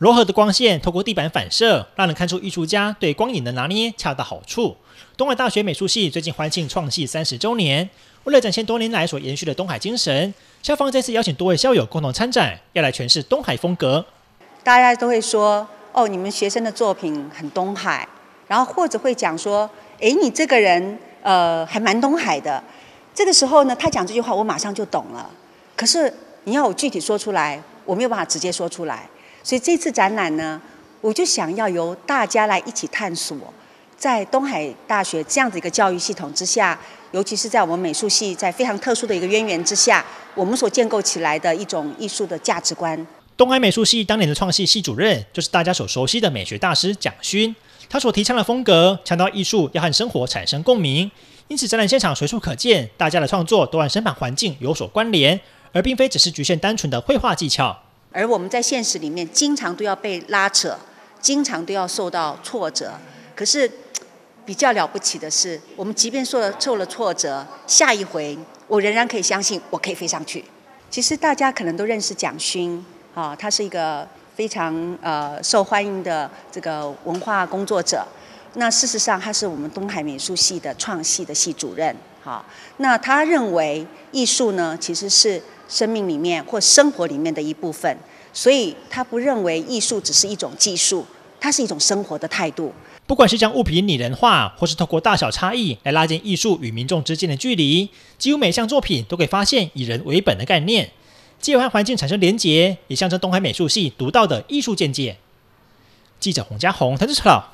柔和的光线透过地板反射，让人看出艺术家对光影的拿捏恰到好处。东海大学美术系最近欢庆创系30周年，为了展现多年来所延续的东海精神，校方这次邀请多位校友共同参展，要来诠释东海风格。 大家都会说，哦，你们学生的作品很东海，然后或者会讲说，哎，你这个人还蛮东海的。这个时候呢，他讲这句话，我马上就懂了。可是你要我具体说出来，我没有办法直接说出来。所以这次展览呢，我就想要由大家来一起探索，在东海大学这样子一个教育系统之下，尤其是在我们美术系在非常特殊的一个渊源之下，我们所建构起来的一种艺术的价值观。 东海美术系当年的创系系主任就是大家所熟悉的美学大师蒋勋，他所提倡的风格强调艺术要和生活产生共鸣，因此展览现场随处可见，大家的创作都和身旁环境有所关联，而并非只是局限单纯的绘画技巧。 而我们在现实里面经常都要被拉扯，经常都要受到挫折。可是比较了不起的是，我们即便受了挫折，下一回我仍然可以相信我可以飞上去。其实大家可能都认识蒋勋，他是一个非常受欢迎的这个文化工作者。那事实上他是我们东海美术系的创系的系主任。那他认为艺术呢其实是生命里面或生活里面的一部分，所以他不认为艺术只是一种技术，它是一种生活的态度。 不管是将物品拟人化，或是透过大小差异来拉近艺术与民众之间的距离，几乎每项作品都可以发现以人为本的概念，既有和环境产生连结，也象征东海美术系独到的艺术见解。记者洪家宏、谭志超